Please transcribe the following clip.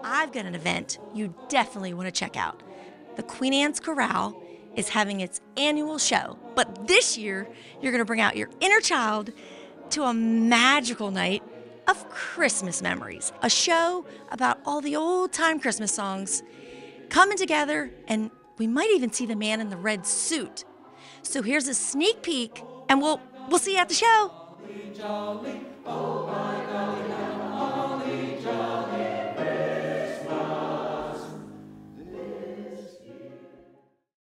I've got an event you definitely want to check out. The Queen Anne's Chorale is having its annual show, but this year you're going to bring out your inner child to a magical night of Christmas memories. A show about all the old-time Christmas songs coming together, and we might even see the man in the red suit. So here's a sneak peek, and we'll see you at the show.